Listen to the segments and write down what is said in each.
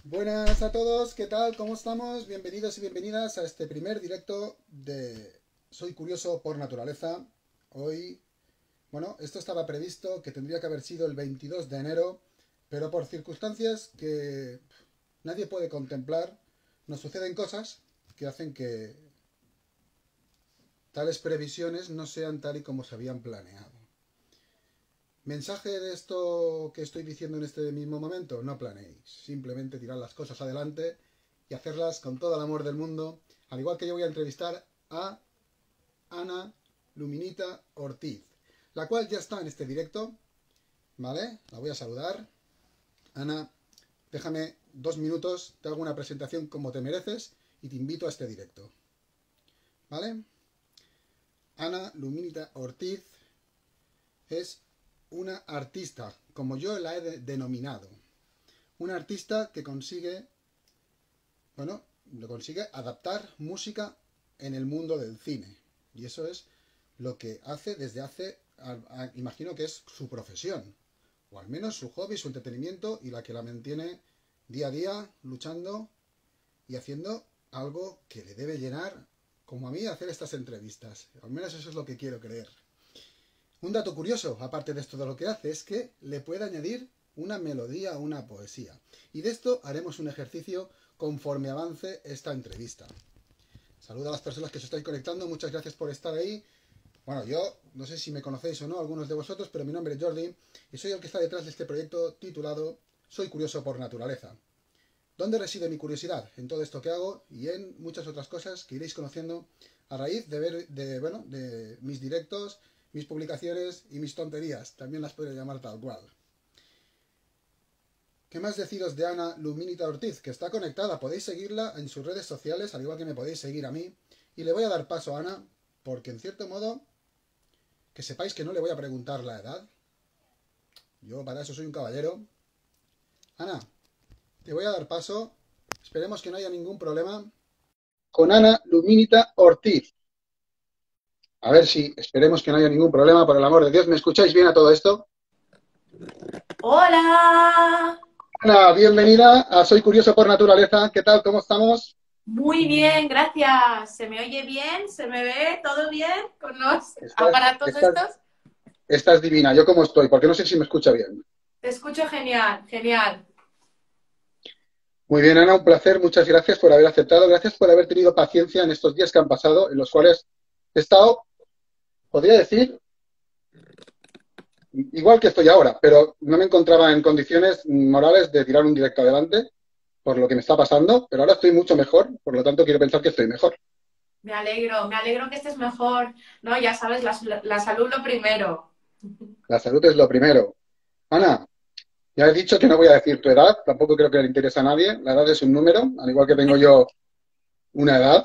Buenas a todos, ¿qué tal? ¿Cómo estamos? Bienvenidos y bienvenidas a este primer directo de Soy Curioso por Naturaleza. Hoy, bueno, esto estaba previsto que tendría que haber sido el 22 de enero, pero por circunstancias que nadie puede contemplar, nos suceden cosas que hacen que tales previsiones no sean tal y como se habían planeado. Mensaje de esto que estoy diciendo en este mismo momento: no planeéis, simplemente tirad las cosas adelante y hacerlas con todo el amor del mundo. Al igual que yo voy a entrevistar a Ana Luminita Ortiz, la cual ya está en este directo, ¿vale? La voy a saludar. Ana, déjame 2 minutos, te hago una presentación como te mereces y te invito a este directo, ¿vale? Ana Luminita Ortiz es una artista, como yo la he denominado. Una artista que consigue, bueno, lo consigue adaptar música en el mundo del cine. Y eso es lo que hace desde hace, imagino que es su profesión, o al menos su hobby, su entretenimiento, y la que la mantiene día a día luchando y haciendo algo que le debe llenar, como a mí, hacer estas entrevistas. Al menos eso es lo que quiero creer. Un dato curioso, aparte de esto de lo que hace, es que le puede añadir una melodía a una poesía. Y de esto haremos un ejercicio conforme avance esta entrevista. Saludo a las personas que se estáis conectando, muchas gracias por estar ahí. Bueno, yo no sé si me conocéis o no, algunos de vosotros, pero mi nombre es Jordi y soy el que está detrás de este proyecto titulado Soy Curioso por Naturaleza. ¿Dónde reside mi curiosidad? En todo esto que hago y en muchas otras cosas que iréis conociendo a raíz de ver, de mis directos, mis publicaciones y mis tonterías. También las puedo llamar tal cual. ¿Qué más deciros de Ana Luminita Ortiz? Que está conectada. Podéis seguirla en sus redes sociales, al igual que me podéis seguir a mí. Y le voy a dar paso a Ana, porque en cierto modo, que sepáis que no le voy a preguntar la edad. Yo para eso soy un caballero. Ana, te voy a dar paso. Esperemos que no haya ningún problema. Con Ana Luminita Ortiz. A ver si esperemos que no haya ningún problema, por el amor de Dios. ¿Me escucháis bien a todo esto? Hola, Ana, bienvenida a Soy Curioso por Naturaleza. ¿Qué tal? ¿Cómo estamos? muy bien, gracias. ¿Se me oye bien? ¿Se me ve todo bien con los Estás, aparatos estás, estos? estás divina. ¿Yo cómo estoy? Porque no sé si me escucha bien. Te escucho genial, genial. Muy bien, Ana, un placer. Muchas gracias por haber aceptado. Gracias por haber tenido paciencia en estos días que han pasado, en los cuales he estado, podría decir, igual que estoy ahora, pero no me encontraba en condiciones morales de tirar un directo adelante por lo que me está pasando, pero ahora estoy mucho mejor, por lo tanto quiero pensar que estoy mejor. Me alegro que estés mejor. No, ya sabes, la salud lo primero. La salud es lo primero. Ana, ya he dicho que no voy a decir tu edad, tampoco creo que le interese a nadie. La edad es un número, al igual que tengo yo una edad.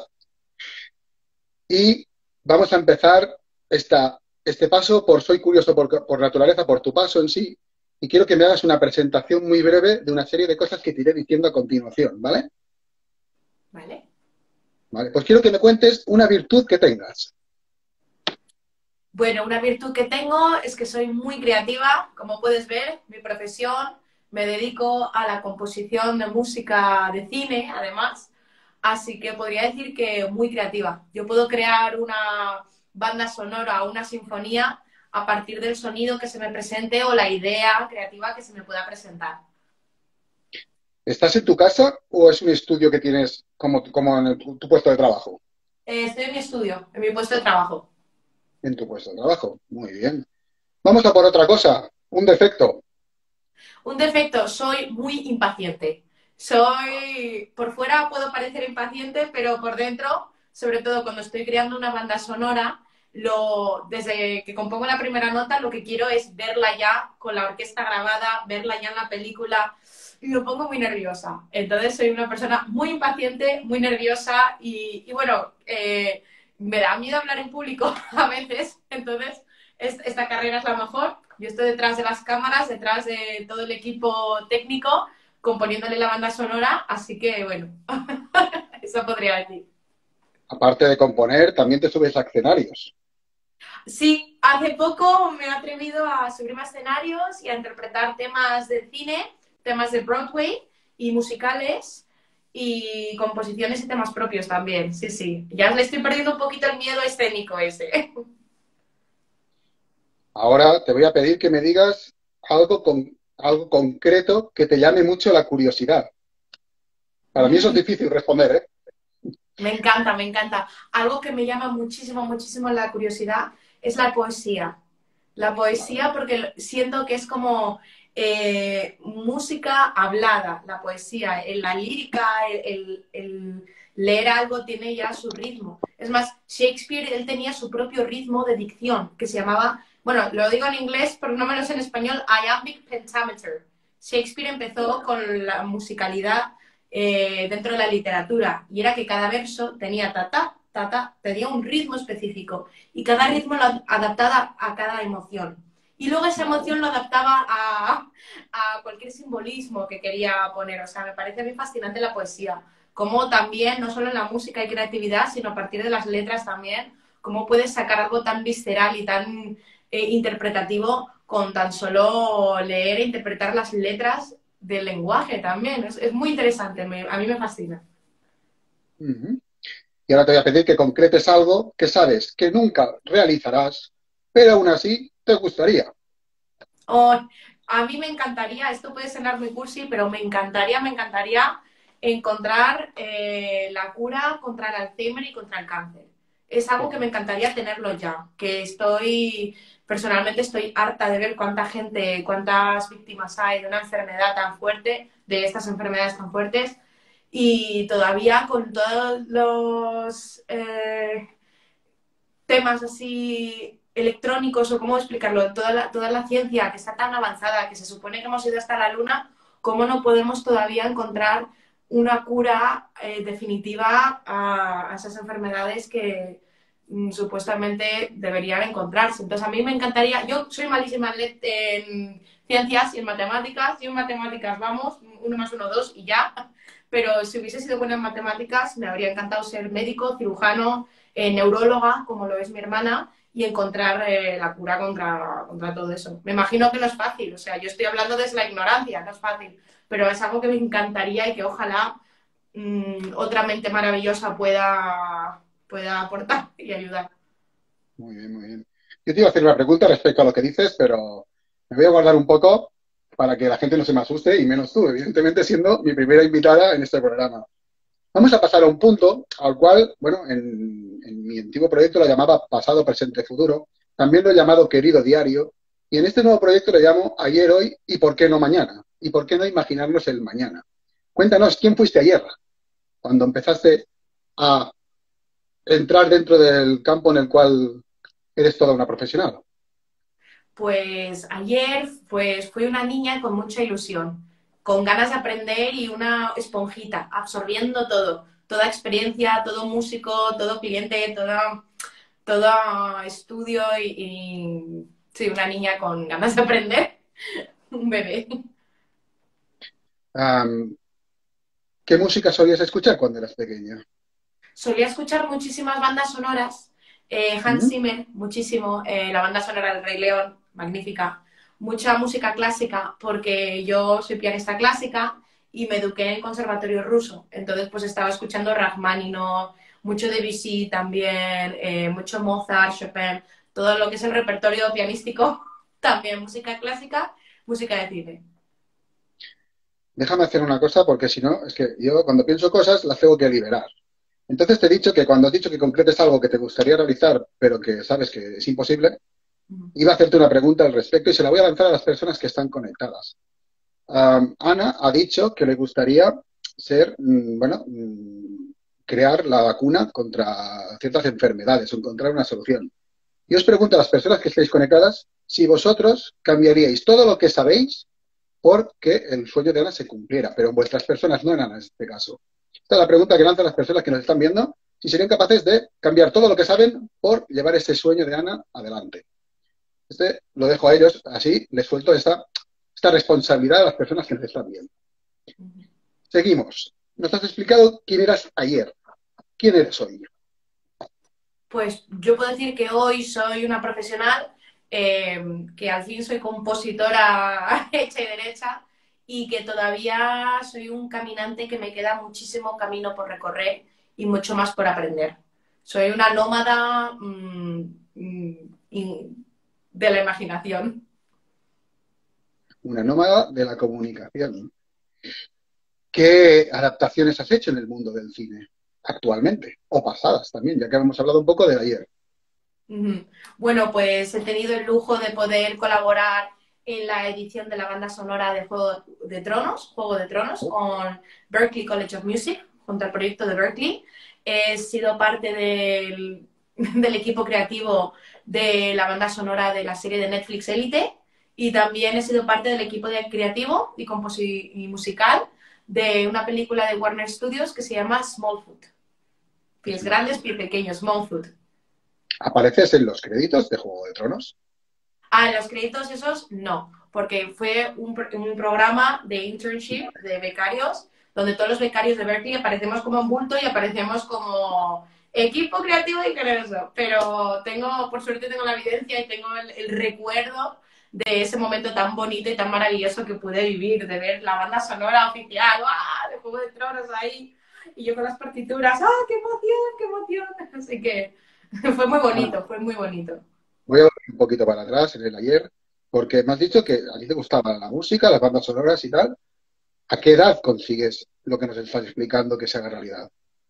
Y vamos a empezar este paso por Soy Curioso por Naturaleza, por tu paso en sí. Y quiero que me hagas una presentación muy breve de una serie de cosas que te iré diciendo a continuación, ¿vale? ¿Vale? Vale, pues quiero que me cuentes una virtud que tengas. Bueno, una virtud que tengo es que soy muy creativa. Como puedes ver, mi profesión, me dedico a la composición de música de cine, además. Así que podría decir que muy creativa. Yo puedo crear una banda sonora o una sinfonía a partir del sonido que se me presente o la idea creativa que se me pueda presentar. ¿Estás en tu casa o es un estudio que tienes como en tu puesto de trabajo? Estoy en mi estudio, en mi puesto de trabajo. En tu puesto de trabajo. Muy bien. Vamos a por otra cosa. Un defecto. Un defecto, soy muy impaciente. Soy, por fuera puedo parecer impaciente, pero por dentro, sobre todo cuando estoy creando una banda sonora, desde que compongo la primera nota, lo que quiero es verla ya con la orquesta grabada, verla ya en la película y me pongo muy nerviosa. Entonces soy una persona muy impaciente, muy nerviosa y bueno, me da miedo hablar en público a veces. Entonces esta carrera es la mejor. Yo estoy detrás de las cámaras, detrás de todo el equipo técnico, componiéndole la banda sonora, así que bueno, eso podría decir. Aparte de componer, también te subes a escenarios. Sí, hace poco me he atrevido a subirme a escenarios y a interpretar temas de cine, temas de Broadway, y musicales y composiciones y temas propios también. Sí, sí. Ya le estoy perdiendo un poquito el miedo escénico ese. Ahora te voy a pedir que me digas algo concreto que te llame mucho la curiosidad. Para mí eso es Mm, difícil responder, ¿eh? me encanta, me encanta. Algo que me llama muchísimo, muchísimo la curiosidad es la poesía. La Vale. poesía porque siento que es como música hablada, la poesía, la lírica, el leer algo tiene ya su ritmo. Es más, Shakespeare, él tenía su propio ritmo de dicción que se llamaba, bueno, lo digo en inglés, pero no me lo sé en español, iambic pentameter. Shakespeare empezó con la musicalidad dentro de la literatura y era que cada verso tenía ta, ta, tenía un ritmo específico y cada Ujú. ritmo lo adaptaba a cada emoción. Y luego esa Vale. emoción lo adaptaba a cualquier simbolismo que quería poner. O sea, me parece muy fascinante la poesía. Como también, no solo en la música hay creatividad, sino a partir de las letras también, cómo puedes sacar algo tan visceral y tan interpretativo con tan solo leer e interpretar las letras del lenguaje también. Es muy interesante, a mí me fascina. Ujú. Y ahora te voy a pedir que concretes algo que sabes que nunca realizarás, pero aún así te gustaría. Oh, a mí me encantaría, esto puede sonar muy cursi, pero me encantaría encontrar la cura contra el Alzheimer y contra el cáncer. Es algo que me Ojo. encantaría tenerlo ya, que personalmente estoy harta de ver cuánta gente, cuántas víctimas hay de una enfermedad tan fuerte, de estas enfermedades tan fuertes, y todavía con todos los temas así electrónicos o cómo explicarlo, toda la ciencia que está tan avanzada, que se supone que hemos ido hasta la Luna, ¿cómo no podemos todavía encontrar una cura definitiva a esas enfermedades que supuestamente deberían encontrarse? Entonces a mí me encantaría, yo soy malísima en ciencias y en matemáticas, yo en matemáticas vamos, uno más uno, dos y ya, pero si hubiese sido buena en matemáticas me habría encantado ser médico, cirujano, neuróloga, como lo es mi hermana, y encontrar la cura contra todo eso. Me imagino que no es fácil, o sea, yo estoy hablando desde la ignorancia, no es fácil, pero es algo que me encantaría y que ojalá otra mente maravillosa pueda aportar y ayudar. Muy bien, muy bien. Yo te iba a hacer una pregunta respecto a lo que dices, pero me voy a guardar un poco para que la gente no se me asuste y menos tú, evidentemente siendo mi primera invitada en este programa. Vamos a pasar a un punto al cual, bueno, en mi antiguo proyecto lo llamaba pasado, presente, futuro. También lo he llamado querido diario. Y en este nuevo proyecto le llamo ayer, hoy y por qué no mañana. Y por qué no imaginarnos el mañana. Cuéntanos, ¿quién fuiste ayer cuando empezaste a entrar dentro del campo en el cual eres toda una profesional? Pues ayer pues, fui una niña con mucha ilusión, con ganas de aprender y una esponjita, absorbiendo todo, toda experiencia, todo músico, todo cliente, todo estudio sí, una niña con ganas de aprender, un bebé. Am, ¿Qué música solías escuchar cuando eras pequeña? Solía escuchar muchísimas bandas sonoras, Hans ¿Mm? Zimmer, muchísimo, la banda sonora del Rey León, magnífica, mucha música clásica, porque yo soy pianista clásica y me eduqué en el conservatorio ruso, entonces pues estaba escuchando Rachmaninoff, mucho Debussy también, mucho Mozart, Chopin, todo lo que es el repertorio pianístico, también música clásica, música de cine. Déjame hacer una cosa porque si no, es que yo cuando pienso cosas las tengo que liberar. Entonces te he dicho que cuando has dicho que concretes algo que te gustaría realizar, pero que sabes que es imposible, iba a hacerte una pregunta al respecto y se la voy a lanzar a las personas que están conectadas. Ana ha dicho que le gustaría ser, bueno, crear la vacuna contra ciertas enfermedades o encontrar una solución. Y os pregunto a las personas que estáis conectadas si vosotros cambiaríais todo lo que sabéis porque el sueño de Ana se cumpliera, pero vuestras personas no eran en este caso. Esta es la pregunta que lanzan las personas que nos están viendo, si serían capaces de cambiar todo lo que saben por llevar este sueño de Ana adelante. Este lo dejo a ellos, así les suelto esta responsabilidad a las personas que nos están viendo. Seguimos. Nos has explicado quién eras ayer. ¿Quién eres hoy? Pues yo puedo decir que hoy soy una profesional, que al fin soy compositora hecha y derecha y que todavía soy un caminante que me queda muchísimo camino por recorrer y mucho más por aprender. Soy una nómada de la imaginación. Una nómada de la comunicación. ¿Qué adaptaciones has hecho en el mundo del cine actualmente? O pasadas también, ya que hemos hablado un poco del ayer. Bueno, pues he tenido el lujo de poder colaborar en la edición de la banda sonora de Juego de Tronos, con Berklee College of Music, junto al proyecto de Berklee. He sido parte del equipo creativo de la banda sonora de la serie de Netflix Elite y también he sido parte del equipo creativo y musical de una película de Warner Studios que se llama Smallfoot. Pies grandes, pies pequeños, Smallfoot. ¿Apareces en los créditos de Juego de Tronos? Ah, los créditos esos no, porque fue un programa de internship de becarios, donde todos los becarios de Berkeley aparecemos como un bulto y aparecemos como equipo creativo y generoso. Pero tengo, por suerte tengo la evidencia y tengo el recuerdo de ese momento tan bonito y tan maravilloso que pude vivir, de ver la banda sonora oficial, ¡ah! De Juego de Tronos ahí, y yo con las partituras, ¡ah, qué emoción, qué emoción! Así que fue muy Ah, bonito, fue muy bonito. voy a volver un poquito para atrás en el ayer, porque me has dicho que a ti te gustaba la música, las bandas sonoras y tal. ¿A qué edad consigues lo que nos estás explicando que se haga realidad?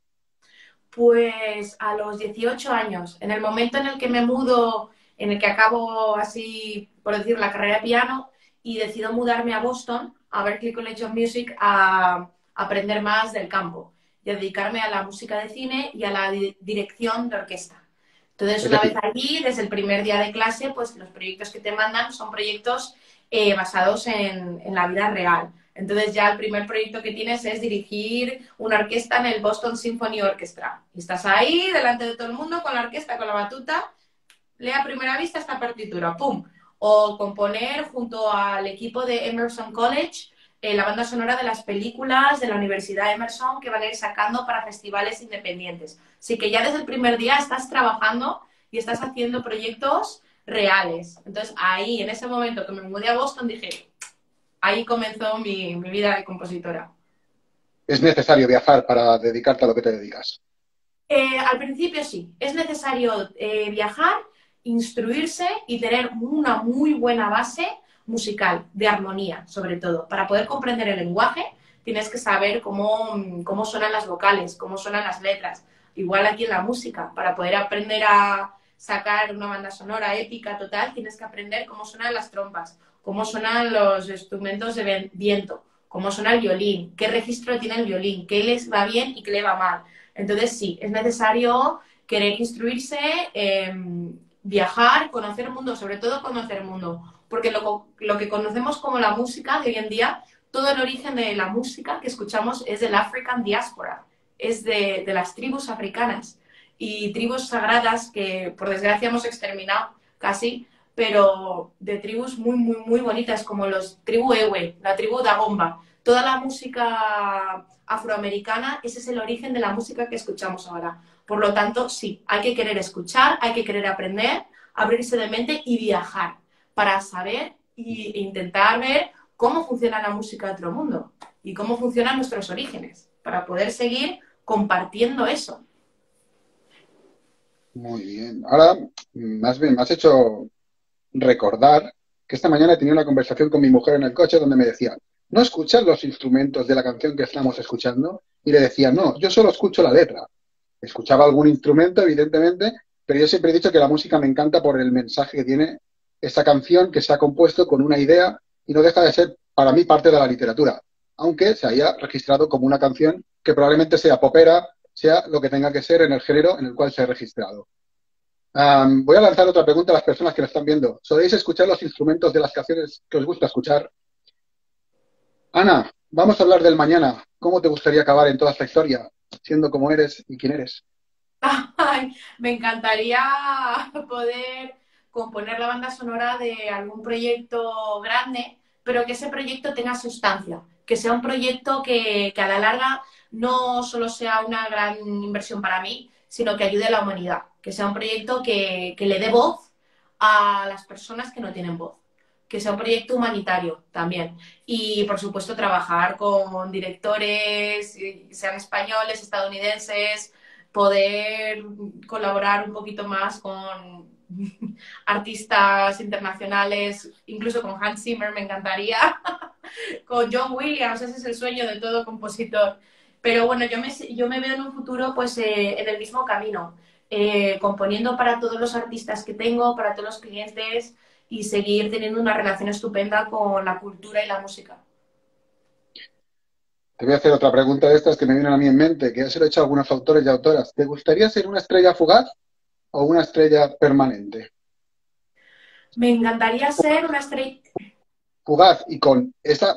Pues a los 18 años, en el momento en el que me mudo, en el que acabo así, por decir, la carrera de piano y decido mudarme a Boston, a Berklee College of Music, a aprender más del campo y a dedicarme a la música de cine y a la dirección de orquesta. Entonces, Es una vez decir, allí, desde el primer día de clase, pues los proyectos que te mandan son proyectos basados en la vida real. Entonces ya el primer proyecto que tienes es dirigir una orquesta en el Boston Symphony Orchestra. Y estás ahí delante de todo el mundo con la orquesta, con la batuta, lee a primera vista esta partitura, ¡pum! O componer junto al equipo de Emerson College la banda sonora de las películas de la Universidad Emerson que van a ir sacando para festivales independientes. Así que ya desde el primer día estás trabajando y estás haciendo proyectos reales. Entonces ahí, en ese momento que me mudé a Boston, dije, ahí comenzó mi vida de compositora. es necesario viajar para dedicarte a lo que te dedicas. Al principio sí, es necesario viajar, instruirse y tener una muy buena base musical, de armonía, sobre todo. Para poder comprender el lenguaje, tienes que saber cómo suenan las vocales, cómo suenan las letras. Igual aquí en la música, para poder aprender a sacar una banda sonora épica total, tienes que aprender cómo suenan las trompas, cómo suenan los instrumentos de viento, cómo suena el violín, qué registro tiene el violín, qué les va bien y qué le va mal. Entonces, sí, es necesario querer instruirse, viajar, conocer el mundo, sobre todo conocer el mundo, porque lo que conocemos como la música de hoy en día, todo el origen de la música que escuchamos es del African Diaspora, es de las tribus africanas y tribus sagradas que por desgracia hemos exterminado casi, pero de tribus muy, muy, muy bonitas como los tribu Ewe, la tribu Dagomba. Toda la música afroamericana, ese es el origen de la música que escuchamos ahora. Por lo tanto, sí, hay que querer escuchar, hay que querer aprender, abrirse de mente y viajar para saber e intentar ver cómo funciona la música de otro mundo y cómo funcionan nuestros orígenes, para poder seguir compartiendo eso. Muy bien. Ahora, más bien, me has hecho recordar que esta mañana he tenido una conversación con mi mujer en el coche donde me decía, ¿no escuchas los instrumentos de la canción que estamos escuchando? Y le decía, no, yo solo escucho la letra. Escuchaba algún instrumento, evidentemente, pero yo siempre he dicho que la música me encanta por el mensaje que tiene esa canción que se ha compuesto con una idea y no deja de ser, para mí, parte de la literatura, aunque se haya registrado como una canción que probablemente sea popera, sea lo que tenga que ser en el género en el cual se ha registrado. Voy a lanzar otra pregunta a las personas que nos están viendo. ¿Soléis escuchar los instrumentos de las canciones que os gusta escuchar? Ana, vamos a hablar del mañana. ¿Cómo te gustaría acabar en toda esta historia, siendo como eres y quién eres? Ay, me encantaría poder componer la banda sonora de algún proyecto grande, pero que ese proyecto tenga sustancia, que sea un proyecto que a la larga no solo sea una gran inversión para mí, sino que ayude a la humanidad, que sea un proyecto que le dé voz a las personas que no tienen voz. que sea un proyecto humanitario también. Y, por supuesto, trabajar con directores, sean españoles, estadounidenses, poder colaborar un poquito más con artistas internacionales, incluso con Hans Zimmer me encantaría, con John Williams, ese es el sueño de todo compositor. Pero bueno, yo me veo en un futuro pues en el mismo camino, componiendo para todos los artistas que tengo, para todos los clientes y seguir teniendo una relación estupenda con la cultura y la música. Te voy a hacer otra pregunta de estas que me vienen a mí en mente, que ya se lo he hecho a algunos autores y autoras. ¿Te gustaría ser una estrella fugaz o una estrella permanente? Me encantaría ser una estrella. Fugaz y con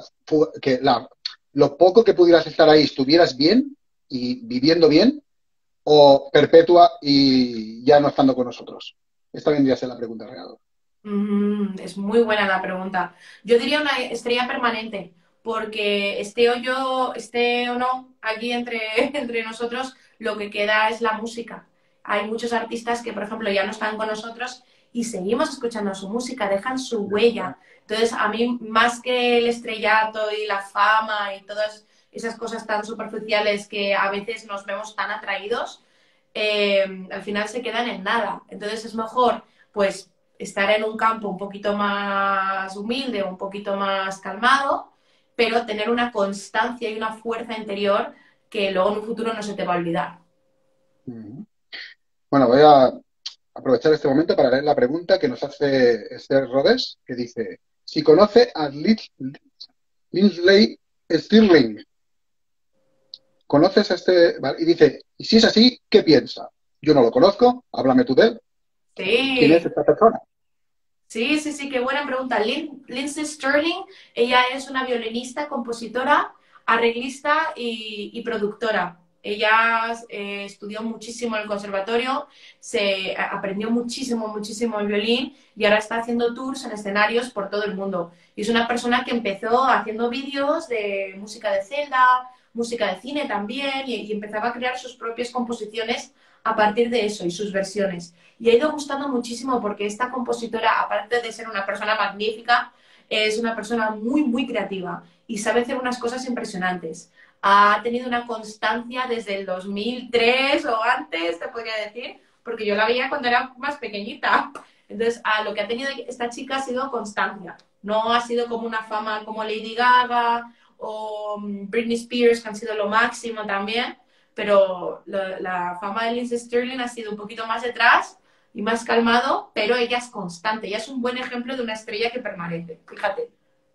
lo poco que pudieras estar ahí estuvieras bien y viviendo bien, o perpetua y ya no estando con nosotros. Esta vendría a ser la pregunta real. Es muy buena la pregunta. Yo diría una estrella permanente, porque esté o no, aquí entre, entre nosotros, lo que queda es la música. Hay muchos artistas que, por ejemplo, ya no están con nosotros y seguimos escuchando su música, dejan su huella. Entonces, a mí, más que el estrellato y la fama y todas esas cosas tan superficiales que a veces nos vemos tan atraídos, al final se quedan en nada. Entonces, es mejor, pues, estar en un campo un poquito más humilde, un poquito más calmado, pero tener una constancia y una fuerza interior que luego en un futuro no se te va a olvidar. Bueno, voy a aprovechar este momento para leer la pregunta que nos hace Esther Rhodes, que dice, si conoce a Lindsay Stirling, ¿conoces a este? Vale, y dice, y si es así, ¿qué piensa? Yo no lo conozco, háblame tú de él. ¿Quién es Sí, esta persona? sí, sí, sí, qué buena pregunta. Lindsay Sterling, ella es una violinista, compositora, arreglista y productora. Ella estudió muchísimo en el conservatorio, aprendió muchísimo, muchísimo el violín y ahora está haciendo tours en escenarios por todo el mundo. Y es una persona que empezó haciendo vídeos de música de celda, música de cine también, y empezaba a crear sus propias composiciones a partir de eso y sus versiones. Y ha ido gustando muchísimo porque esta compositora, aparte de ser una persona magnífica, es una persona muy, muy creativa y sabe hacer unas cosas impresionantes. Ha tenido una constancia desde el 2003 o antes, te podría decir, porque yo la veía cuando era más pequeñita. Entonces, lo que ha tenido esta chica ha sido constancia. No ha sido como una fama como Lady Gaga o Britney Spears, que han sido lo máximo también, pero la fama de Lindsey Sterling ha sido un poquito más detrás y más calmado, pero ella es constante. Ella es un buen ejemplo de una estrella que permanece. Fíjate.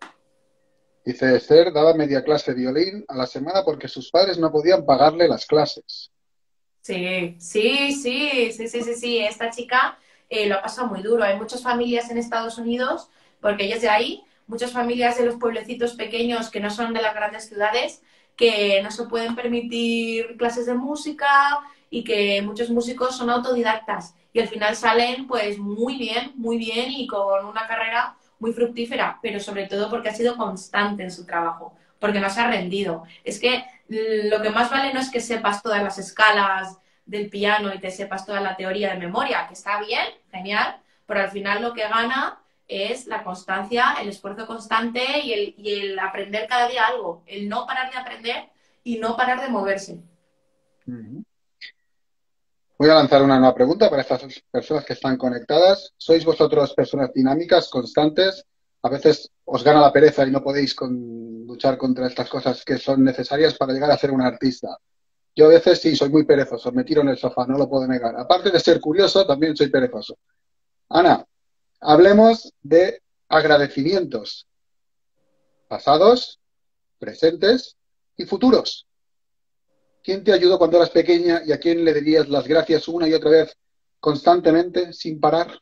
Dice, Esther daba media clase de violín a la semana porque sus padres no podían pagarle las clases. Sí, sí, sí, sí, sí, sí, sí. Esta chica lo ha pasado muy duro. Hay muchas familias en Estados Unidos, porque ella es de ahí, muchas familias de los pueblecitos pequeños que no son de las grandes ciudades, que no se pueden permitir clases de música y que muchos músicos son autodidactas y al final salen pues muy bien y con una carrera muy fructífera, pero sobre todo porque ha sido constante en su trabajo, porque no se ha rendido. Es que lo que más vale no es que sepas todas las escalas del piano y te sepas toda la teoría de memoria, que está bien, genial, pero al final lo que gana es la constancia, el esfuerzo constante y el aprender cada día algo, el no parar de aprender y no parar de moverse. Ujú. Voy a lanzar una nueva pregunta para estas personas que están conectadas. ¿Sois vosotros personas dinámicas, constantes? A veces os gana la pereza y no podéis luchar contra estas cosas que son necesarias para llegar a ser un artista. Yo a veces sí, soy muy perezoso, me tiro en el sofá, no lo puedo negar. Aparte de ser curioso, también soy perezoso. Ana, hablemos de agradecimientos pasados, presentes y futuros. ¿Quién te ayudó cuando eras pequeña y a quién le dirías las gracias una y otra vez constantemente, sin parar?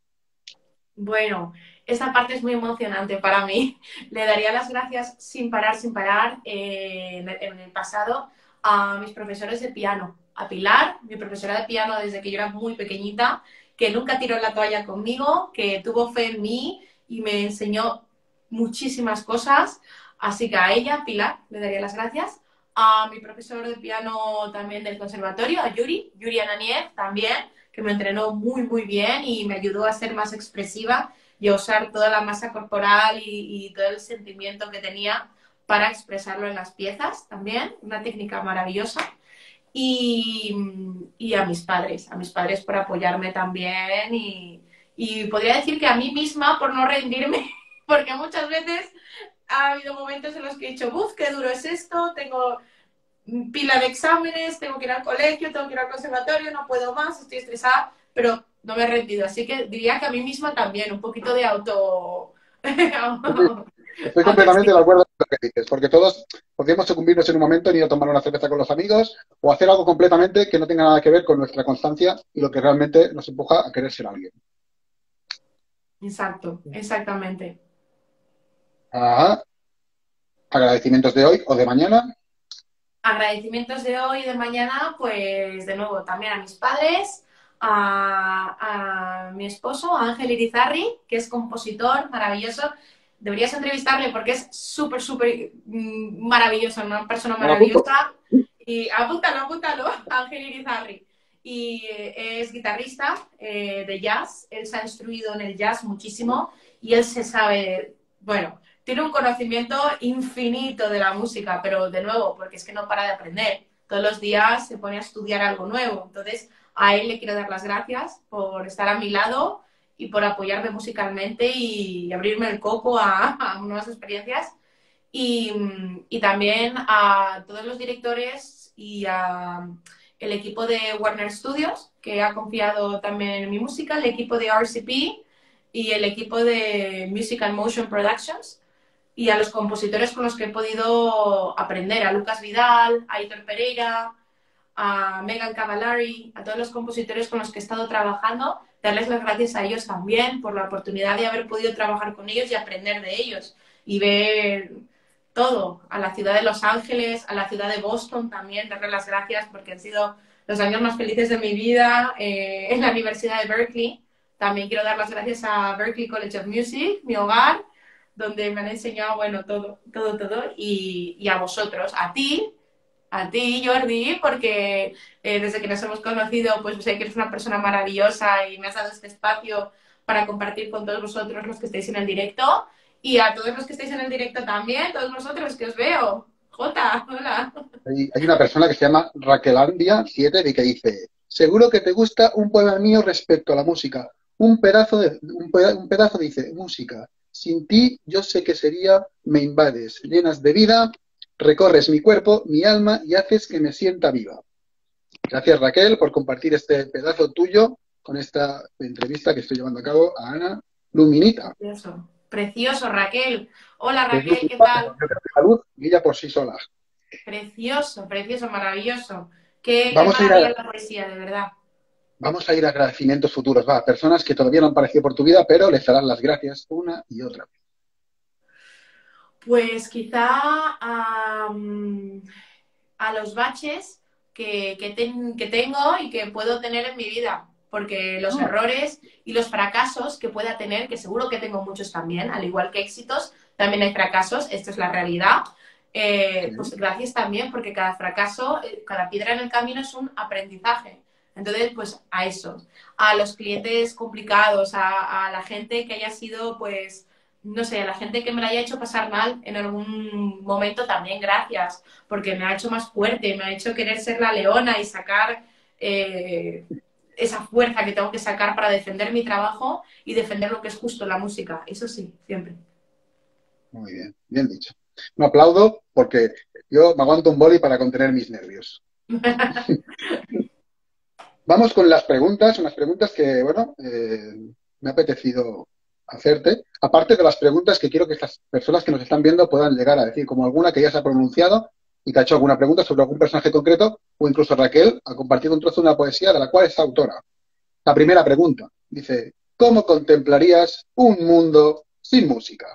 Bueno, esa parte es muy emocionante para mí. Le daría las gracias sin parar en el pasado a mis profesores de piano, a Pilar, mi profesora de piano desde que yo era muy pequeñita, que nunca tiró la toalla conmigo, que tuvo fe en mí y me enseñó muchísimas cosas. Así que a ella, Pilar, le daría las gracias. A mi profesor de piano también del conservatorio, a Yuri Ananiev también, que me entrenó muy, muy bien y me ayudó a ser más expresiva y a usar toda la masa corporal y todo el sentimiento que tenía para expresarlo en las piezas también, una técnica maravillosa. Y, y a mis padres por apoyarme también y podría decir que a mí misma por no rendirme, porque muchas veces ha habido momentos en los que he dicho, ¡buf, qué duro es esto! Tengo pila de exámenes, tengo que ir al colegio, tengo que ir al conservatorio, no puedo más, estoy estresada, pero no me he rendido. Así que diría que a mí misma también, un poquito de Estoy completamente de autoestima. acuerdo con lo que dices, porque todos podríamos sucumbirnos en un momento en ir a tomar una cerveza con los amigos o hacer algo completamente que no tenga nada que ver con nuestra constancia y lo que realmente nos empuja a querer ser alguien. Exacto, exactamente. Ajá. Agradecimientos de hoy o de mañana. Agradecimientos de hoy y de mañana, pues de nuevo también a mis padres, a mi esposo, a Ángel Irizarry, que es compositor maravilloso. Deberías entrevistarle porque es súper, súper maravilloso, una persona Me lo apunto. maravillosa. Y apúntalo, apúntalo, Ángel Irizarry. Y es guitarrista de jazz, él se ha instruido en el jazz muchísimo y él se sabe, bueno, tiene un conocimiento infinito de la música, pero de nuevo, porque es que no para de aprender. Todos los días se pone a estudiar algo nuevo. Entonces, a él le quiero dar las gracias por estar a mi lado y por apoyarme musicalmente y abrirme el coco a nuevas experiencias. Y también a todos los directores y a el equipo de Warner Studios, que ha confiado también en mi música, el equipo de RCP y el equipo de Music and Motion Productions y a los compositores con los que he podido aprender, a Lucas Vidal, a Hitor Pereira, a Megan Cavallari, a todos los compositores con los que he estado trabajando, darles las gracias a ellos también por la oportunidad de haber podido trabajar con ellos y aprender de ellos y ver todo, a la ciudad de Los Ángeles, a la ciudad de Boston también, darles las gracias porque han sido los años más felices de mi vida en la Universidad de Berkeley. También quiero dar las gracias a Berklee College of Music, mi hogar, donde me han enseñado, bueno, todo, todo, todo, y a ti, Jordi, porque desde que nos hemos conocido, pues sé que eres una persona maravillosa y me has dado este espacio para compartir con todos vosotros los que estáis en el directo, y a todos los que estáis en el directo también, todos vosotros que os veo. Jota, hola. Hay una persona que se llama Raquelandia7 y que dice, seguro que te gusta un poema mío respecto a la música. Un pedazo dice, música. Sin ti yo sé que sería, me invades, llenas de vida, recorres mi cuerpo, mi alma y haces que me sienta viva. Gracias Raquel por compartir este pedazo tuyo con esta entrevista que estoy llevando a cabo a Ana Luminita. Precioso, precioso, Raquel. Hola, Es Raquel, ¿qué Luminita, pero tal? yo creo que la luz brilla por sí sola. Precioso, precioso, maravilloso. Qué Vamos a ir maravilla a, la poesía, de verdad. Vamos a ir a agradecimientos futuros, va, personas que todavía no han aparecido por tu vida, pero les darán las gracias una y otra vez. Pues quizá a los baches que tengo y que puedo tener en mi vida, porque los Ah, errores y los fracasos que pueda tener, que seguro que tengo muchos también, al igual que éxitos, también hay fracasos, esto es la realidad. Pues sí. gracias también, porque cada fracaso, cada piedra en el camino es un aprendizaje. Entonces, pues a eso, a los clientes complicados, a la gente que haya sido, pues, no sé, a la gente que me la haya hecho pasar mal en algún momento también, gracias, porque me ha hecho más fuerte, me ha hecho querer ser la leona y sacar eh, esa fuerza que tengo que sacar para defender mi trabajo y defender lo que es justo, la música. Eso sí, siempre. Muy bien, bien dicho. No aplaudo porque yo me aguanto un boli para contener mis nervios. Vamos con las preguntas, unas preguntas que, bueno, me ha apetecido hacerte. Aparte de las preguntas que quiero que estas personas que nos están viendo puedan llegar a decir, como alguna que ya se ha pronunciado y te ha hecho alguna pregunta sobre algún personaje concreto, o incluso Raquel ha compartido un trozo de una poesía de la cual es autora. La primera pregunta dice, ¿cómo contemplarías un mundo sin música?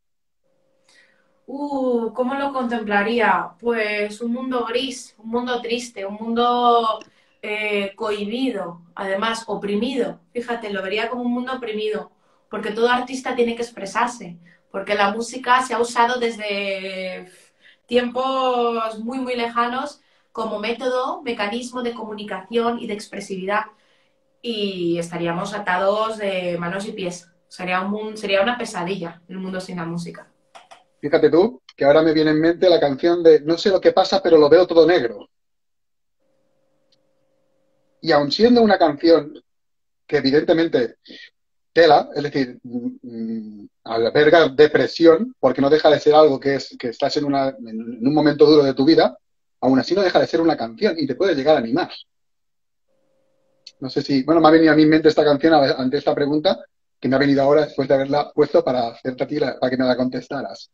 ¿Cómo lo contemplaría? Pues un mundo gris, un mundo triste, un mundo cohibido, además oprimido. Fíjate, lo vería como un mundo oprimido, porque todo artista tiene que expresarse, porque la música se ha usado desde tiempos muy, muy lejanos como método, mecanismo de comunicación y de expresividad, y estaríamos atados de manos y pies. Sería una pesadilla el mundo sin la música. Fíjate tú, que ahora me viene en mente la canción de No sé lo que pasa, pero lo veo todo negro. Y aun siendo una canción que evidentemente tela, es decir, alberga depresión, porque no deja de ser algo que estás en un momento duro de tu vida, aún así no deja de ser una canción y te puede llegar a animar. No sé si, bueno, me ha venido a mi mente esta canción ante esta pregunta, que me ha venido ahora después de haberla puesto para hacerte a ti, para que me la contestaras.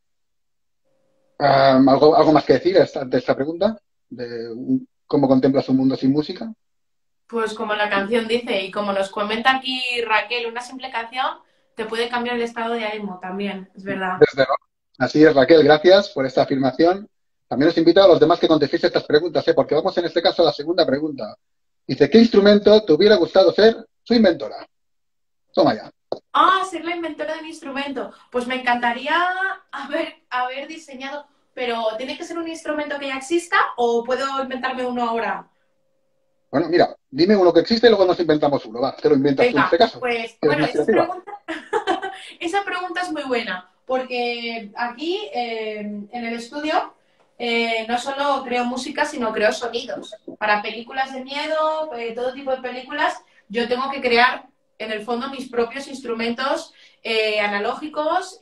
¿Algo más que decir ante esta pregunta? ¿Cómo contemplas un mundo sin música? Pues como la canción dice, y como nos comenta aquí Raquel, una simple canción te puede cambiar el estado de ánimo también, es verdad. Desde luego. Así es, Raquel, gracias por esta afirmación. También os invito a los demás que contestéis estas preguntas, porque vamos en este caso a la segunda pregunta. Dice, ¿qué instrumento te hubiera gustado ser su inventora? Toma ya. Ah, ser la inventora de un instrumento. Pues me encantaría haber diseñado, pero ¿tiene que ser un instrumento que ya exista o puedo inventarme uno ahora? Bueno, mira, dime uno que existe y luego nos inventamos uno. Va, te lo inventas tú en este Venga, caso. pues Eres bueno, más creativa. esa pregunta es muy buena, porque aquí en el estudio no solo creo música, sino creo sonidos. Para películas de miedo, todo tipo de películas, yo tengo que crear en el fondo mis propios instrumentos analógicos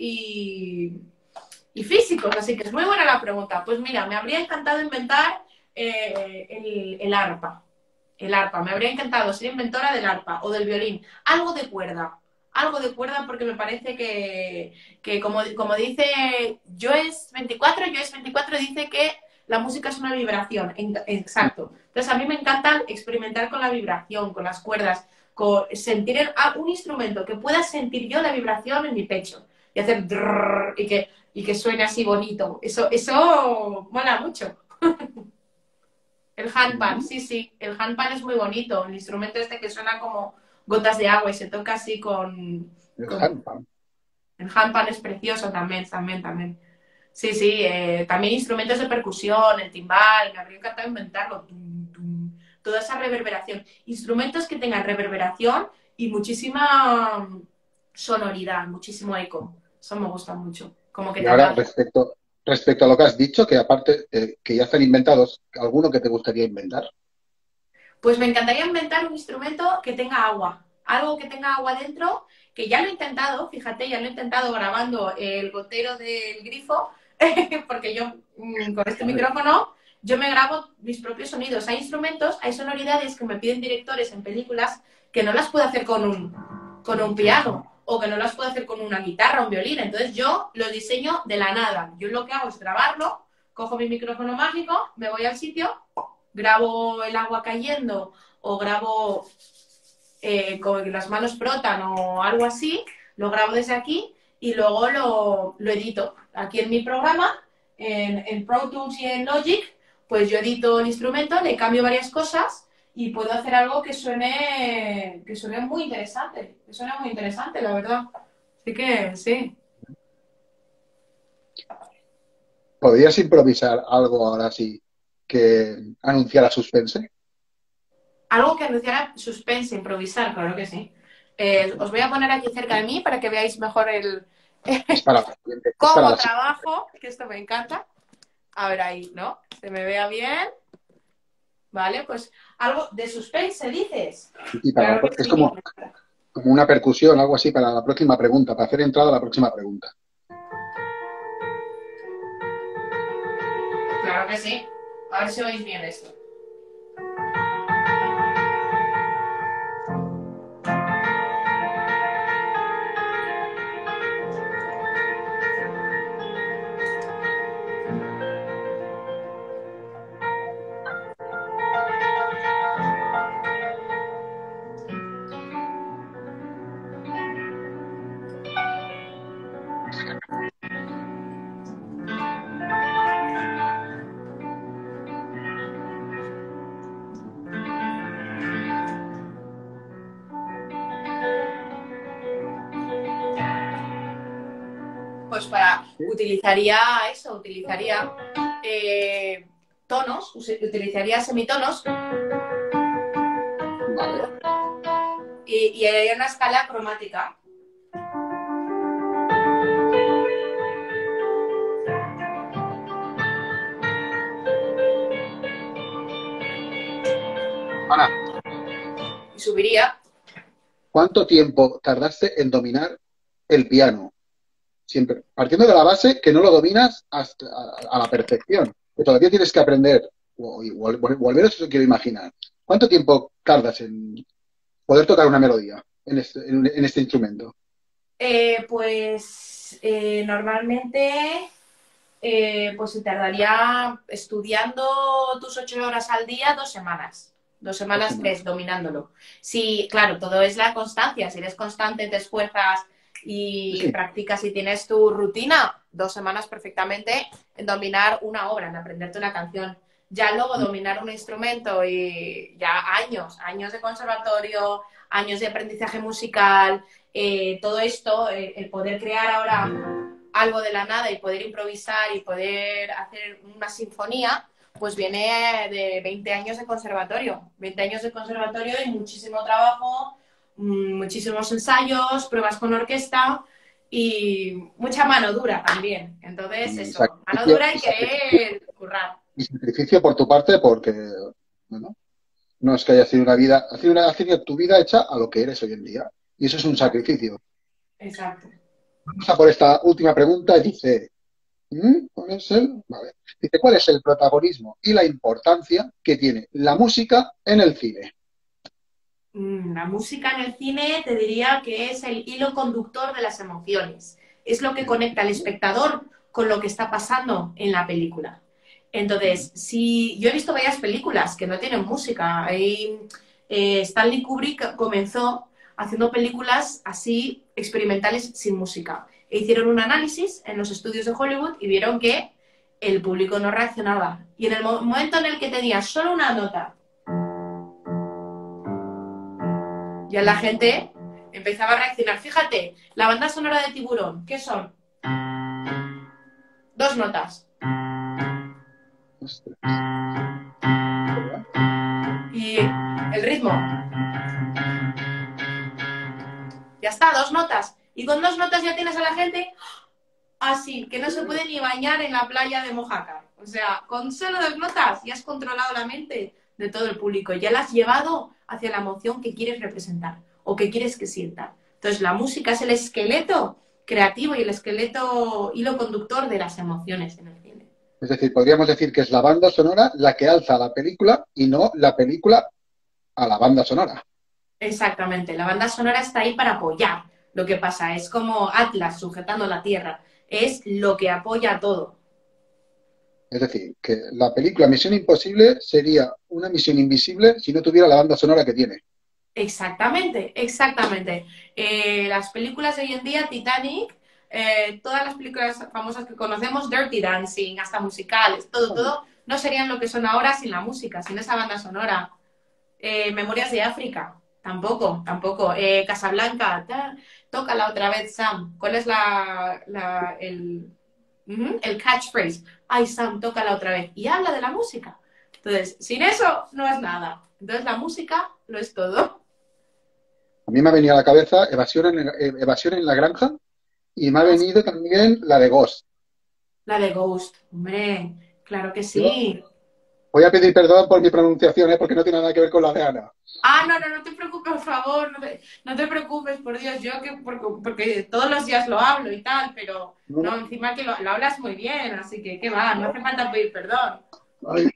y físicos, así que es muy buena la pregunta. Pues mira, me habría encantado inventar el arpa. El arpa, me habría encantado ser inventora del arpa o del violín. Algo de cuerda porque me parece que como dice Joes 24 dice que la música es una vibración, exacto. Entonces a mí me encanta experimentar con la vibración, con las cuerdas, con sentir un instrumento que pueda sentir yo la vibración en mi pecho y hacer drrr, y que suene así bonito. Eso mola mucho. El handpan, sí, sí. El handpan es muy bonito. El instrumento este que suena como gotas de agua y se toca así El con... handpan. El handpan es precioso también, también, también. Sí, sí. También instrumentos de percusión, el timbal. Me habría encantado inventarlo. Tum, tum, toda esa reverberación. Instrumentos que tengan reverberación y muchísima sonoridad, muchísimo eco. Eso me gusta mucho. Como que Y te ahora, abraza. respecto a lo que has dicho, que aparte, que ya están inventados, ¿alguno que te gustaría inventar? Pues me encantaría inventar un instrumento que tenga agua, algo que tenga agua dentro, que ya lo he intentado, fíjate, ya lo he intentado grabando el gotero del grifo, porque yo con este Madre mía. micrófono yo me grabo mis propios sonidos. Hay instrumentos, hay sonoridades que me piden directores en películas que no las puedo hacer con un piano o que no las puedo hacer con una guitarra o un violín. Entonces yo lo diseño de la nada. Yo lo que hago es grabarlo, cojo mi micrófono mágico, me voy al sitio, grabo el agua cayendo o grabo con que las manos frotan o algo así, lo grabo desde aquí y luego lo edito. Aquí en mi programa, en Pro Tools y en Logic, pues yo edito el instrumento, le cambio varias cosas y puedo hacer algo que suene muy interesante, la verdad. Así que sí. ¿Podrías improvisar algo ahora sí que anunciara suspense? Algo que anunciara suspense, improvisar, claro que sí. Os voy a poner aquí cerca de mí para que veáis mejor Es para la siguiente. Es para cómo la siguiente. trabajo, que esto me encanta. A ver ahí, ¿no? Se me vea bien. Vale, pues algo de suspense, dices. Y Claro que es sí. como una percusión, algo así para la próxima pregunta, para hacer entrada a la próxima pregunta. Claro que sí. A ver si oís bien esto. Pues utilizaría eso, utilizaría tonos, utilizaría semitonos Vale. y haría una escala cromática. Ana, y subiría. ¿cuánto tiempo tardaste en dominar el piano? Siempre, partiendo de la base que no lo dominas hasta a la perfección, que todavía tienes que aprender, o al menos eso quiero imaginar. ¿Cuánto tiempo tardas en poder tocar una melodía en este instrumento? Normalmente pues se tardaría estudiando tus 8 horas al día 2 semanas. Dos 2 semanas, semanas. tres, dominándolo. Sí, claro, todo es la constancia. Si eres constante, te esfuerzas y Sí, practicas y tienes tu rutina, 2 semanas perfectamente en dominar una obra, en aprenderte una canción. Ya luego dominar un instrumento y ya años de conservatorio, años de aprendizaje musical, todo esto, el poder crear ahora algo de la nada y poder improvisar y poder hacer una sinfonía, pues viene de 20 años de conservatorio. 20 años de conservatorio y muchísimo trabajo, muchísimos ensayos, pruebas con orquesta y mucha mano dura también. Entonces, y eso, mano dura y sacrificio, querer currar. y sacrificio por tu parte porque, bueno, no es que hayas tenido una vida, has tenido tu vida hecha a lo que eres hoy en día. Y eso es un Exacto. sacrificio. Exacto. Vamos a por esta última pregunta. Dice, ¿cuál es vale. Dice, ¿cuál es el protagonismo y la importancia que tiene la música en el cine? La música en el cine te diría que es el hilo conductor de las emociones. Es lo que conecta al espectador con lo que está pasando en la película. Entonces, si yo he visto varias películas que no tienen música, Stanley Kubrick comenzó haciendo películas así experimentales sin música. E hicieron un análisis en los estudios de Hollywood y vieron que el público no reaccionaba. Y en el momento en el que tenía solo una nota, ya la gente empezaba a reaccionar. Fíjate, la banda sonora de Tiburón, ¿qué son? 2 notas. Ostras, ¿verdad? Y el ritmo, ya está, 2 notas. Y con 2 notas ya tienes a la gente así, que no se puede ni bañar en la playa de Mojácar. O sea, con solo 2 notas ya has controlado la mente de todo el público. Ya la has llevado hacia la emoción que quieres representar o que quieres que sienta. Entonces, la música es el esqueleto creativo y el esqueleto hilo conductor de las emociones en el cine. Es decir, podríamos decir que es la banda sonora la que alza la película y no la película a la banda sonora. Exactamente, la banda sonora está ahí para apoyar lo que pasa. Es como Atlas sujetando la Tierra. Es lo que apoya todo. Es decir, que la película Misión Imposible sería una misión invisible si no tuviera la banda sonora que tiene. Exactamente, exactamente. Las películas de hoy en día, Titanic, todas las películas famosas que conocemos, Dirty Dancing, hasta musicales, todo, no serían lo que son ahora sin la música, sin esa banda sonora. Memorias de África, tampoco. Casablanca, tócala otra vez, Sam. ¿Cuál es el catchphrase? Ay, Sam, tócala otra vez. Y habla de la música. Entonces, sin eso no es nada. Entonces, la música lo es todo. A mí me ha venido a la cabeza Evasión en la Granja y me ha Ah, venido también la de Ghost. la de Ghost, hombre, claro que Yo sí. voy a pedir perdón por mi pronunciación, porque no tiene nada que ver con la de Ana. No te preocupes, por favor, no te preocupes, por Dios, yo que porque todos los días lo hablo y tal, pero No, no, encima que lo hablas muy bien, así que qué va, no hace falta pedir perdón. ay,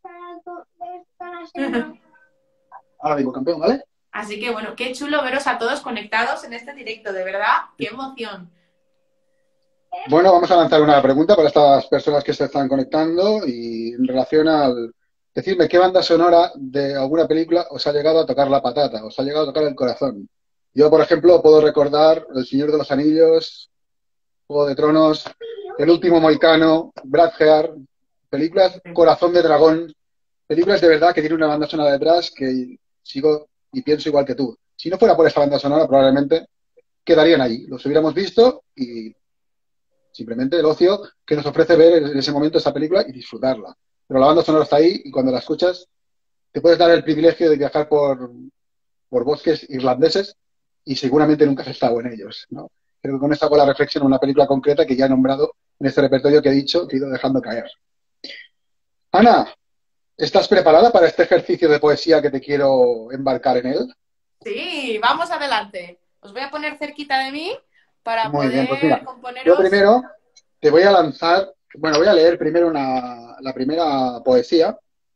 ahora digo campeón, ¿vale? Así que bueno, qué chulo veros a todos conectados en este directo, de verdad, qué emoción. Bueno, vamos a lanzar una pregunta para estas personas que se están conectando y en relación al decirme qué banda sonora de alguna película os ha llegado a tocar la patata, os ha llegado a tocar el corazón. Yo, por ejemplo, puedo recordar El Señor de los Anillos, Juego de Tronos, El Último Moicano, Braveheart, películas Corazón de Dragón, películas de verdad que tienen una banda sonora detrás que sigo y pienso igual que tú. Si no fuera por esta banda sonora, probablemente quedarían allí. Los hubiéramos visto y simplemente el ocio que nos ofrece ver en ese momento esa película y disfrutarla. Pero la banda sonora está ahí y cuando la escuchas te puedes dar el privilegio de viajar por bosques irlandeses y seguramente nunca has estado en ellos, ¿no? Creo que con esta hago la reflexión en una película concreta que ya he nombrado en este repertorio que he dicho, que he ido dejando caer. Ana, ¿Estás preparada para este ejercicio de poesía que te quiero embarcar en él? Sí, vamos adelante. Os voy a poner cerquita de mí para Muy bien, pues mira, poder yo componeros. primero te voy a lanzar, bueno, voy a leer primero la primera poesía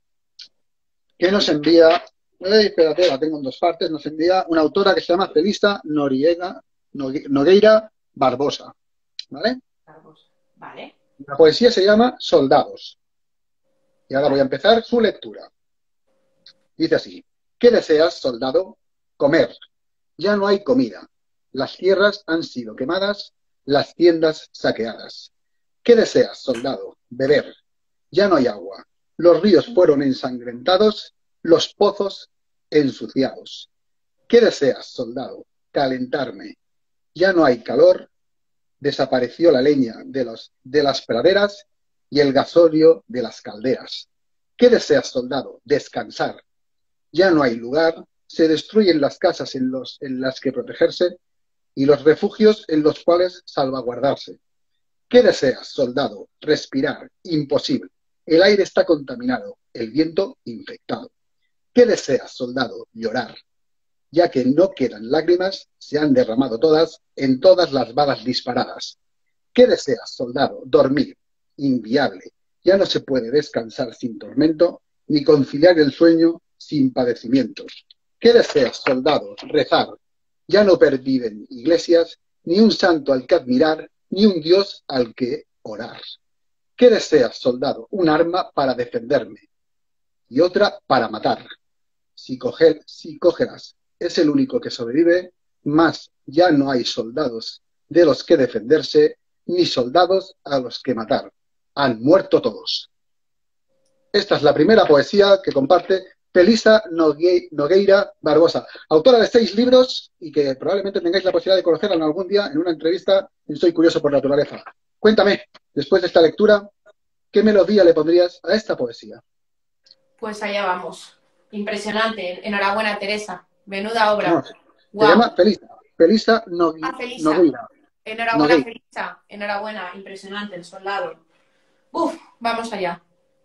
que nos envía, espérate, la tengo en dos partes, nos envía una autora que se llama Felisa Nogueira Barbosa, ¿vale? Vale. La poesía se llama Soldados. Y ahora voy a empezar su lectura. Dice así: ¿qué deseas, soldado? Comer. Ya no hay comida. Las tierras han sido quemadas, las tiendas saqueadas. ¿Qué deseas, soldado? Beber. Ya no hay agua. Los ríos fueron ensangrentados, los pozos ensuciados. ¿Qué deseas, soldado? Calentarme. Ya no hay calor, desapareció la leña de las praderas y el gasolio de las calderas. ¿Qué deseas, soldado? Descansar. Ya no hay lugar, se destruyen las casas en las que protegerse y los refugios en los cuales salvaguardarse. ¿Qué deseas, soldado? Respirar. Imposible. El aire está contaminado, el viento infectado. ¿Qué deseas, soldado? Llorar. Ya que no quedan lágrimas, se han derramado todas en todas las balas disparadas. ¿Qué deseas, soldado? Dormir. Inviable. Ya no se puede descansar sin tormento, ni conciliar el sueño sin padecimientos. ¿Qué deseas, soldado? Rezar. Ya no perviven iglesias, ni un santo al que admirar, ni un Dios al que orar. ¿Qué deseas, soldado? Un arma para defenderme y otra para matar. Si cógelas es el único que sobrevive, más ya no hay soldados de los que defenderse, ni soldados a los que matar. Han muerto todos. Esta es la primera poesía que comparte Felisa Nogueira Barbosa, autora de 6 libros y que probablemente tengáis la posibilidad de conocerla en algún día en una entrevista en Soy Curioso por Naturaleza. Cuéntame, después de esta lectura, ¿qué melodía le pondrías a esta poesía? Pues allá vamos. Impresionante. Enhorabuena, Teresa. Menuda No, obra. se llama Wow. Felisa, Felisa Ah, Felisa. Nogueira. Enhorabuena, Nogueira. Felisa. Enhorabuena. Impresionante, el soldado. Uf, vamos allá.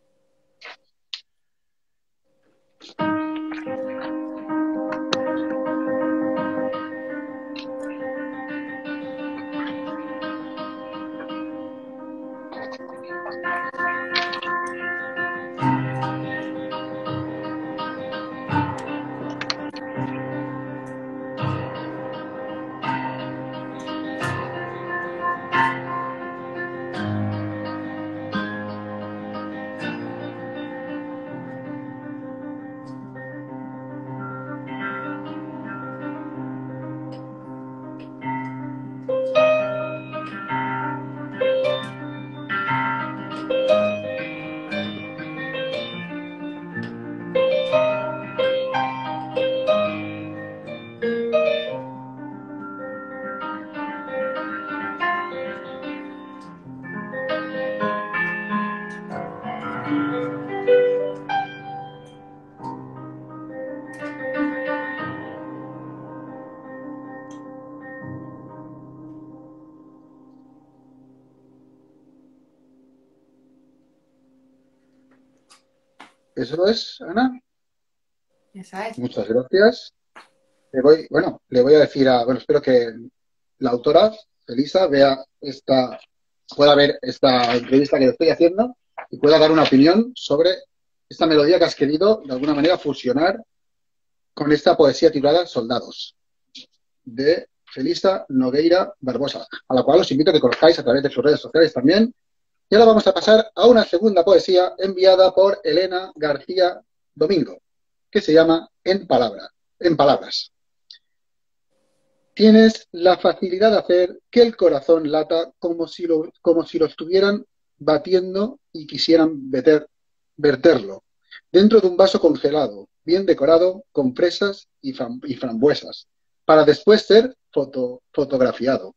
¿Eso es, Ana? Esa es. Muchas gracias. Le voy a decir bueno, espero que la autora, Felisa, pueda ver esta entrevista que le estoy haciendo y pueda dar una opinión sobre esta melodía que has querido, de alguna manera, fusionar con esta poesía titulada Soldados, de Felisa Nogueira Barbosa, a la cual os invito a que conozcáis a través de sus redes sociales también. Y ahora vamos a pasar a una segunda poesía enviada por Elena García Domingo, que se llama En Palabras. Tienes la facilidad de hacer que el corazón lata como si lo estuvieran batiendo y quisieran verterlo dentro de un vaso congelado, bien decorado con fresas y frambuesas, para después ser fotografiado.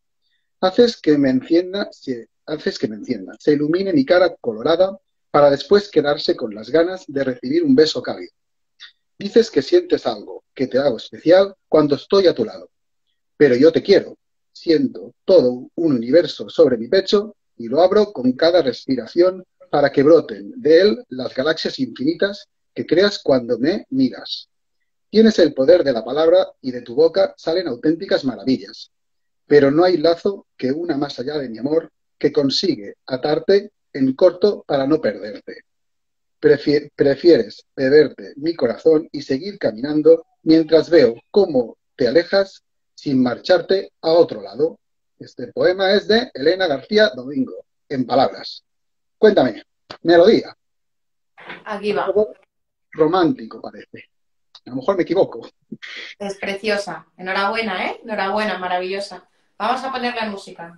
Haces que me encienda, se ilumine mi cara colorada, para después quedarse con las ganas de recibir un beso cálido. Dices que sientes algo, que te hago especial cuando estoy a tu lado. Pero yo te quiero, siento todo un universo sobre mi pecho y lo abro con cada respiración para que broten de él las galaxias infinitas que creas cuando me miras. Tienes el poder de la palabra y de tu boca salen auténticas maravillas. Pero no hay lazo que una más allá de mi amor que consigue atarte en corto para no perderte. Prefieres beberte mi corazón y seguir caminando mientras veo cómo te alejas sin marcharte a otro lado. Este poema es de Elena García Domingo, en palabras. Cuéntame, melodía. Aquí va. Algo romántico parece. A lo mejor me equivoco. Es preciosa. Enhorabuena, ¿eh? Enhorabuena, maravillosa. Vamos a ponerla en música.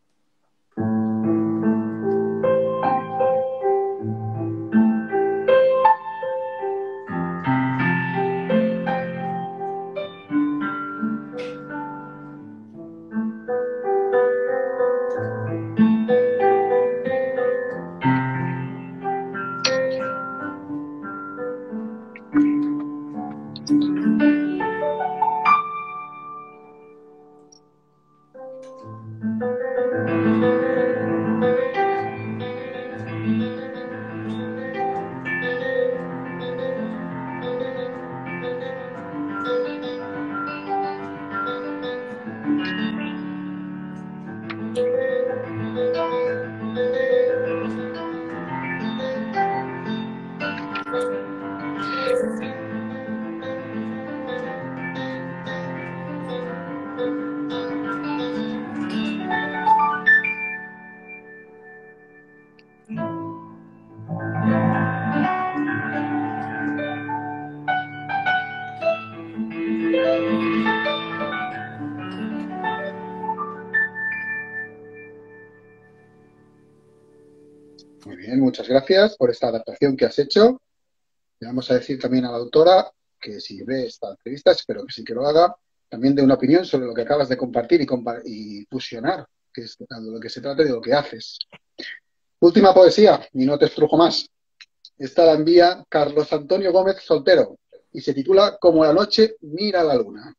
Muy bien, muchas gracias por esta adaptación que has hecho. Le vamos a decir también a la autora que si ve esta entrevista, espero que sí que lo haga, también dé una opinión sobre lo que acabas de compartir y fusionar, que es de lo que se trata y de lo que haces. Última poesía, y no te estrujo más. Esta la envía Carlos Antonio Gómez Soltero y se titula Como la noche mira la luna.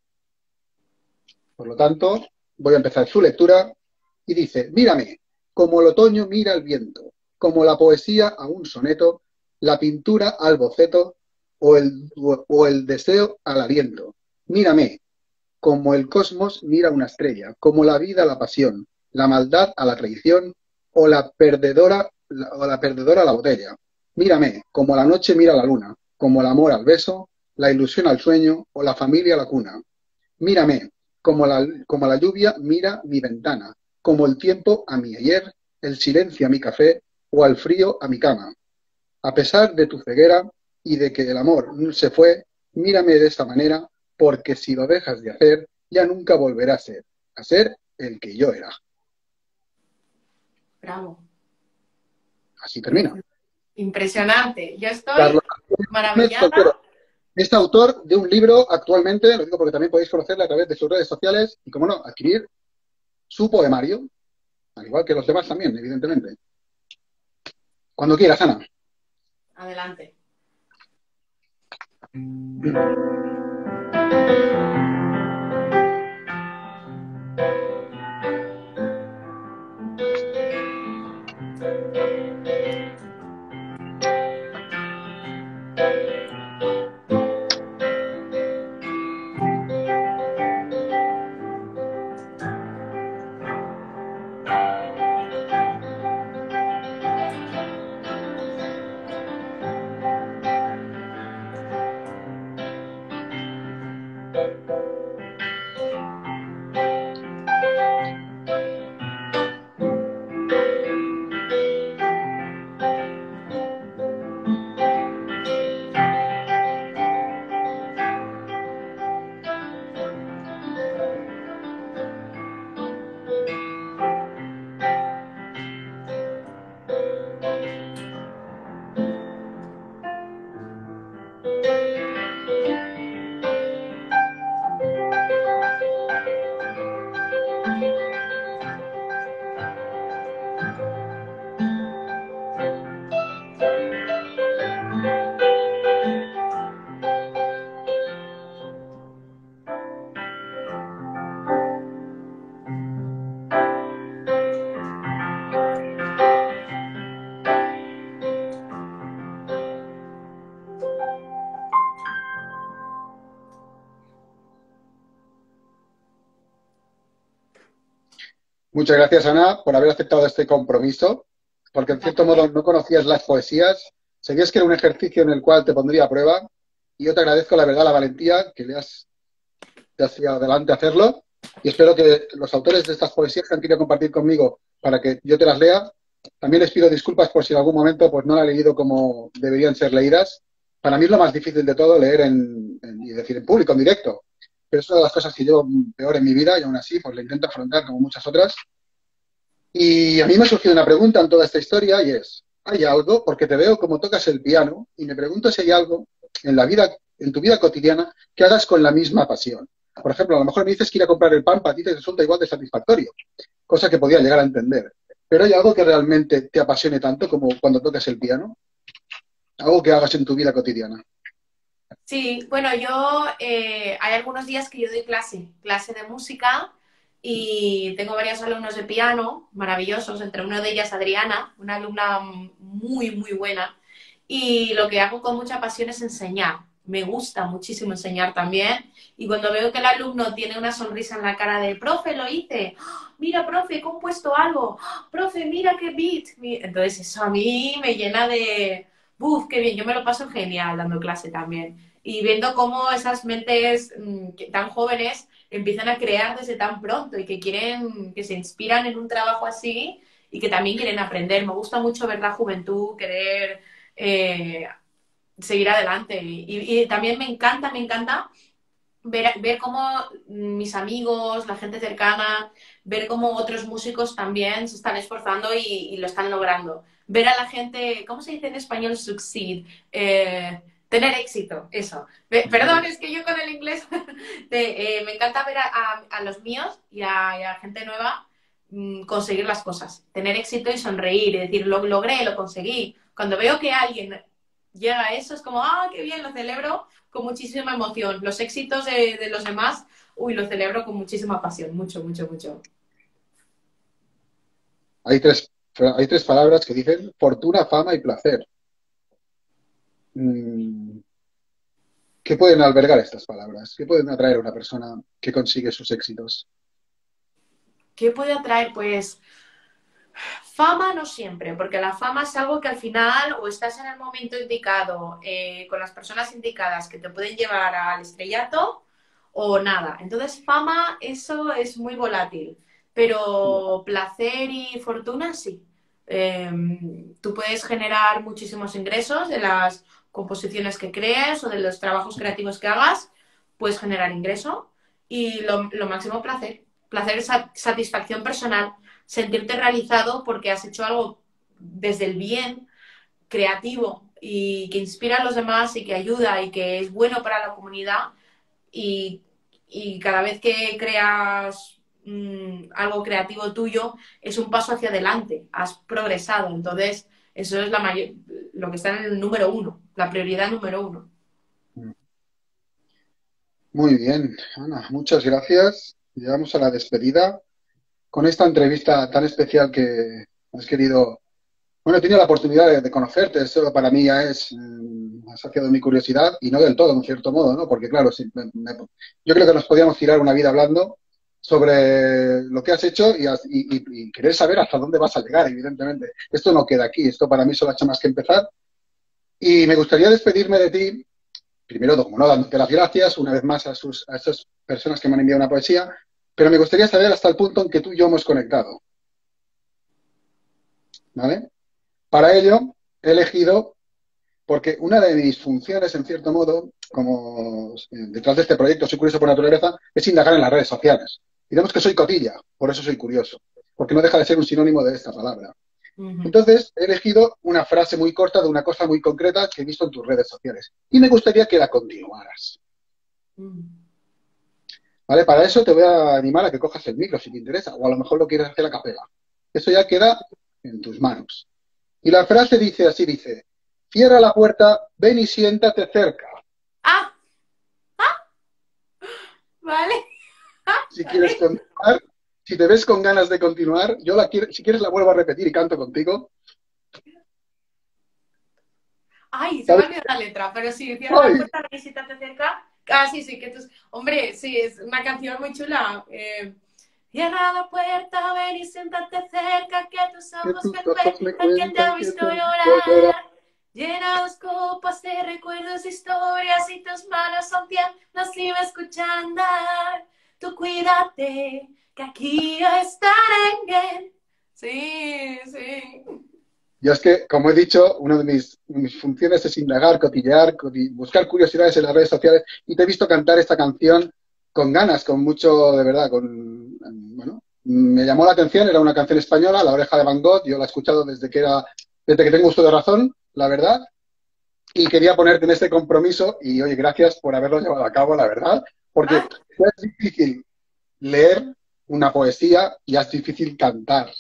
Por lo tanto, voy a empezar su lectura y dice, mírame, como el otoño mira el viento, como la poesía a un soneto, la pintura al boceto o el deseo al aliento. Mírame, como el cosmos mira una estrella, como la vida a la pasión, la maldad a la traición o la perdedora a la botella. Mírame, como la noche mira la luna, como el amor al beso, la ilusión al sueño o la familia a la cuna. Mírame, como la lluvia mira mi ventana, como el tiempo a mi ayer, el silencio a mi café o al frío a mi cama. A pesar de tu ceguera y de que el amor se fue, mírame de esta manera, porque si lo dejas de hacer, ya nunca volverá a ser el que yo era. Bravo. Así termina. Impresionante. Yo estoy Carlos Gómez Soltero maravillada. es autor de un libro actualmente, lo digo porque también podéis conocerle a través de sus redes sociales y, como no, adquirir su poemario, al igual que los demás también, evidentemente. Cuando quieras, Ana. Adelante. Muchas gracias, Ana, por haber aceptado este compromiso, porque en cierto modo no conocías las poesías, sabías que era un ejercicio en el cual te pondría a prueba, y yo te agradezco la verdad, la valentía que te has ido adelante a hacerlo, y espero que los autores de estas poesías que han querido compartir conmigo para que yo te las lea, también les pido disculpas por si en algún momento pues no la he leído como deberían ser leídas. Para mí es lo más difícil de todo leer y decir en público, en directo, pero es una de las cosas que llevo peor en mi vida y aún así pues la intento afrontar como muchas otras. Y a mí me ha surgido una pregunta en toda esta historia y es, ¿hay algo? Porque te veo como tocas el piano y me pregunto si hay algo en la vida, en tu vida cotidiana, que hagas con la misma pasión. Por ejemplo, a lo mejor me dices que ir a comprar el pan para ti te resulta igual de satisfactorio, cosa que podía llegar a entender. Pero ¿hay algo que realmente te apasione tanto como cuando tocas el piano? Algo que hagas en tu vida cotidiana. Sí, bueno, yo hay algunos días que yo doy clase de música y tengo varios alumnos de piano maravillosos, entre uno de ellas Adriana, una alumna muy, muy buena. Y lo que hago con mucha pasión es enseñar. Me gusta muchísimo enseñar también. Y cuando veo que el alumno tiene una sonrisa en la cara de, profe, lo hice. ¡Ah! Mira, profe, he compuesto algo. ¡Ah! Profe, mira qué beat. Entonces eso a mí me llena de, ¡buf, qué bien! Yo me lo paso genial dando clase también. Y viendo cómo esas mentes tan jóvenes empiezan a crear desde tan pronto y que quieren, que se inspiran en un trabajo así y que también quieren aprender. Me gusta mucho ver la juventud, querer eh, seguir adelante. Y también me encanta ver cómo mis amigos, la gente cercana, ver cómo otros músicos también se están esforzando y lo están logrando. Ver a la gente, ¿cómo se dice en español? Succeed. Tener éxito, eso. Perdón, es que yo con el inglés me encanta ver a los míos y a gente nueva conseguir las cosas, tener éxito y sonreír y decir, lo logré, lo conseguí. Cuando veo que alguien llega a eso, es como, ah, qué bien, lo celebro con muchísima emoción. Los éxitos de los demás, uy, lo celebro con muchísima pasión, mucho, mucho, mucho. Hay tres palabras que dicen fortuna, fama y placer. Mm, ¿Qué pueden albergar estas palabras? ¿Qué pueden atraer a una persona que consigue sus éxitos? ¿Qué puede atraer? Pues fama no siempre, porque la fama es algo que al final o estás en el momento indicado, con las personas indicadas que te pueden llevar al estrellato o nada. Entonces, fama, eso es muy volátil, pero placer y fortuna sí. Eh, Tú puedes generar muchísimos ingresos de las composiciones que crees o de los trabajos creativos que hagas, puedes generar ingreso y lo máximo placer. Placer es satisfacción personal, sentirte realizado porque has hecho algo desde el bien, creativo y que inspira a los demás y que ayuda y que es bueno para la comunidad y, y cada vez que creas algo creativo tuyo es un paso hacia adelante, has progresado, entonces eso es lo que está en el número uno, la prioridad número uno. Muy bien, Ana, muchas gracias. Llegamos a la despedida con esta entrevista tan especial que has querido. Bueno, he tenido la oportunidad de conocerte, eso para mí ya ha saciado mi curiosidad y no del todo, en cierto modo, ¿no? Porque claro, yo creo que nos podíamos tirar una vida hablando sobre lo que has hecho y querer saber hasta dónde vas a llegar, evidentemente. Esto no queda aquí, esto para mí solo ha hecho más que empezar. Y me gustaría despedirme de ti, primero, como no, dándote las gracias una vez más a esas personas que me han enviado una poesía, pero me gustaría saber hasta el punto en que tú y yo hemos conectado, ¿vale? Para ello, he elegido, porque una de mis funciones, en cierto modo, como detrás de este proyecto Soy Curioso por Naturaleza, es indagar en las redes sociales. Digamos que soy cotilla, por eso soy curioso, porque no deja de ser un sinónimo de esta palabra. Uh -huh. Entonces, he elegido una frase muy corta de una cosa muy concreta que he visto en tus redes sociales. Y me gustaría que la continuaras. Uh -huh. ¿Vale? Para eso te voy a animar a que cojas el micro si te interesa, o a lo mejor lo quieres hacer a capela. Eso ya queda en tus manos. Y la frase dice así, dice, cierra la puerta, ven y siéntate cerca. Ah, vale. Si quieres continuar, si te ves con ganas de continuar, si quieres la vuelvo a repetir y canto contigo. Ay, se me ¿Sabes? ha olvidado la letra, pero sí, cierra la ¡Ay! puerta, visítate cerca. Ah, sí, sí, que tú... Hombre, sí, es una canción muy chula. Cierra la puerta, ven y siéntate cerca, que tus Que ojos tus me ojos me cuentan que te cuentan han que visto te he visto llorar. llorar. Llena las copas de recuerdos, historias y tus manos son tiernas y me escuchan andar. Tú cuídate, que aquí yo estaré bien. Sí, sí. Yo es que, como he dicho, una de mis funciones es indagar, cotillear, buscar curiosidades en las redes sociales y te he visto cantar esta canción con ganas, con mucho, de verdad, bueno, me llamó la atención, era una canción española, La Oreja de Van Gogh, yo la he escuchado desde que tengo uso de razón, la verdad, y quería ponerte en este compromiso y, oye, gracias por haberlo llevado a cabo, la verdad, porque Ah, es difícil leer una poesía y es difícil cantar.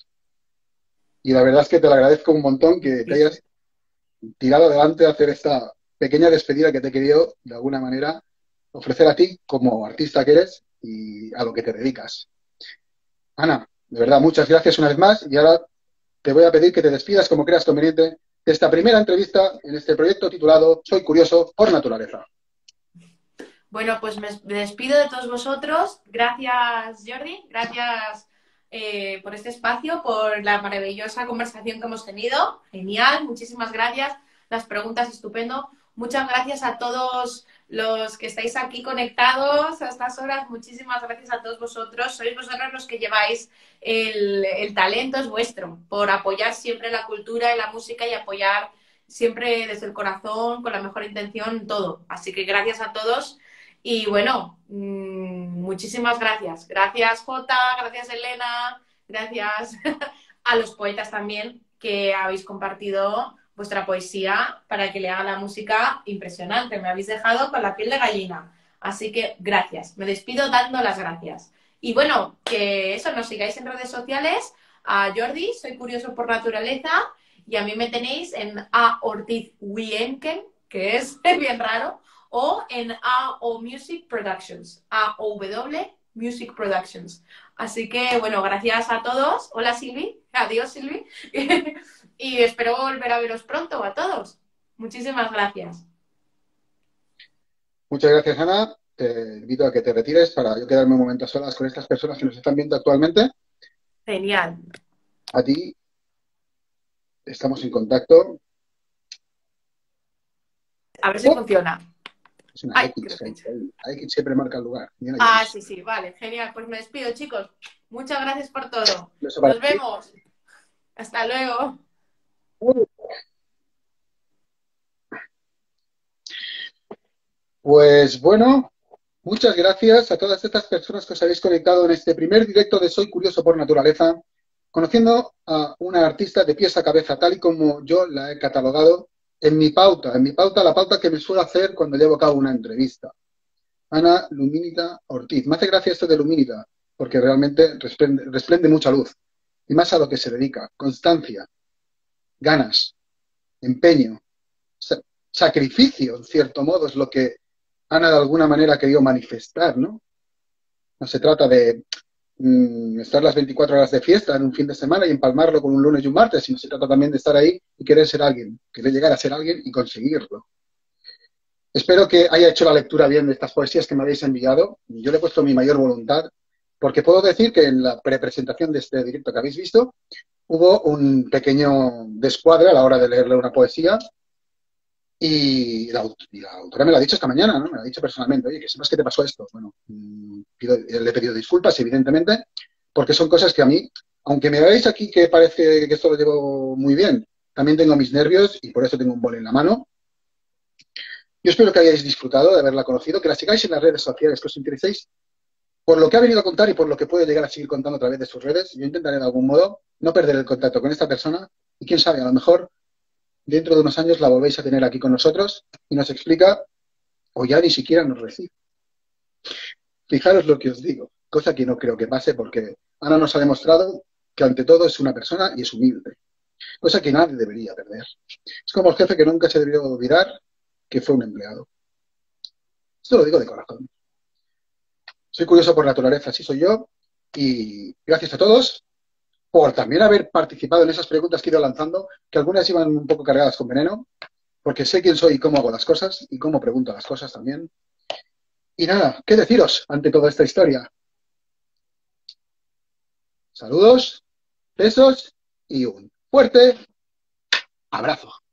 Y la verdad es que te lo agradezco un montón que te hayas tirado adelante a hacer esta pequeña despedida que te he querido, de alguna manera, ofrecer a ti como artista que eres y a lo que te dedicas. Ana, de verdad, muchas gracias una vez más y ahora te voy a pedir que te despidas como creas conveniente de esta primera entrevista en este proyecto titulado Soy curioso por naturaleza. bueno, pues me despido de todos vosotros. Gracias, Jordi. Gracias por este espacio, por la maravillosa conversación que hemos tenido. Genial, muchísimas gracias. Las preguntas, estupendo. Muchas gracias a todos los que estáis aquí conectados a estas horas. Muchísimas gracias a todos vosotros. Sois vosotros los que lleváis el talento, es vuestro, por apoyar siempre la cultura y la música y apoyar siempre desde el corazón, con la mejor intención, todo. Así que gracias a todos. Y bueno, muchísimas gracias. Gracias, Jota, gracias, Elena, gracias a los poetas también que habéis compartido vuestra poesía para que le haga la música impresionante. Me habéis dejado con la piel de gallina. Así que gracias. Me despido dando las gracias. Y bueno, que eso, nos sigáis en redes sociales. A Jordi, soy curioso por naturaleza. Y a mí me tenéis en A Ortiz Wienken, que es bien raro, o en AO Music Productions, AOW Music Productions. Así que, bueno, gracias a todos. Hola, Silvi. Adiós, Silvi. Y espero volver a veros pronto a todos. Muchísimas gracias. Muchas gracias, Ana. Te invito a que te retires para yo quedarme un momento a solas con estas personas que nos están viendo actualmente. Genial. A ti, estamos en contacto. A ver si funciona. Es una Ay, X, creo que... la X siempre marca el lugar. Ah, sí, sí, vale, genial. Pues me despido, chicos. Muchas gracias por todo. Un beso para Nos ti. vemos. Hasta luego. Pues bueno, muchas gracias a todas estas personas que os habéis conectado en este primer directo de Soy Curioso por Naturaleza, conociendo a una artista de pies a cabeza, tal y como yo la he catalogado en mi pauta, la pauta que me suelo hacer cuando llevo a cabo una entrevista. Ana Lumínita Ortiz. Me hace gracia esto de Lumínita, porque realmente resplende mucha luz, y más a lo que se dedica. Constancia, ganas, empeño, sacrificio, en cierto modo, es lo que Ana de alguna manera ha querido manifestar, ¿no? No se trata de estar las 24 horas de fiesta en un fin de semana y empalmarlo con un lunes y un martes, sino se trata también de estar ahí y querer ser alguien, querer llegar a ser alguien y conseguirlo. Espero que haya hecho la lectura bien de estas poesías que me habéis enviado. Yo le he puesto mi mayor voluntad, porque puedo decir que en la prepresentación de este directo que habéis visto hubo un pequeño descuadre a la hora de leerle una poesía. Y la autora me lo ha dicho esta mañana, ¿no? Me lo ha dicho personalmente. Oye, que sepas que te pasó esto. Bueno, le he pedido disculpas, evidentemente, porque son cosas que a mí, aunque me veáis aquí que parece que esto lo llevo muy bien, también tengo mis nervios y por eso tengo un bol en la mano. Yo espero que hayáis disfrutado de haberla conocido, que la sigáis en las redes sociales, que os intereséis por lo que ha venido a contar y por lo que puede llegar a seguir contando a través de sus redes. Yo intentaré de algún modo no perder el contacto con esta persona y quién sabe, a lo mejor dentro de unos años la volvéis a tener aquí con nosotros y nos explica, o ya ni siquiera nos recibe. Fijaros lo que os digo, cosa que no creo que pase porque Ana nos ha demostrado que ante todo es una persona y es humilde, cosa que nadie debería perder. Es como el jefe que nunca se debió olvidar que fue un empleado. Esto lo digo de corazón. Soy curioso por naturaleza, así soy yo, y gracias a todos por también haber participado en esas preguntas que he ido lanzando, que algunas iban un poco cargadas con veneno, porque sé quién soy y cómo hago las cosas, y cómo pregunto las cosas también. Y nada, ¿qué deciros ante toda esta historia? Saludos, besos y un fuerte abrazo.